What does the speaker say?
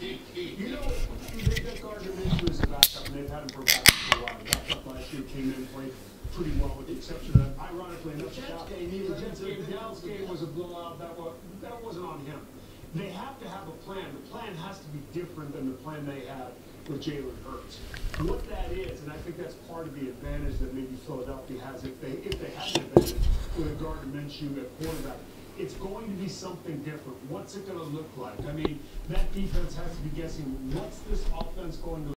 You know, they've got Gardner Minshew as a backup, and they've had him for a backup for a while. The backup last year came in and played pretty well, with the exception of, ironically enough, the Dallas game was a blowout. That wasn't on him. They have to have a plan. The plan has to be different than the plan they had with Jalen Hurts. What that is, and I think that's part of the advantage that maybe Philadelphia has if they have an advantage with a Gardner Minshew at quarterback. It's going to be something different. What's it going to look like? I mean, that defense has to be guessing, what's this offense going to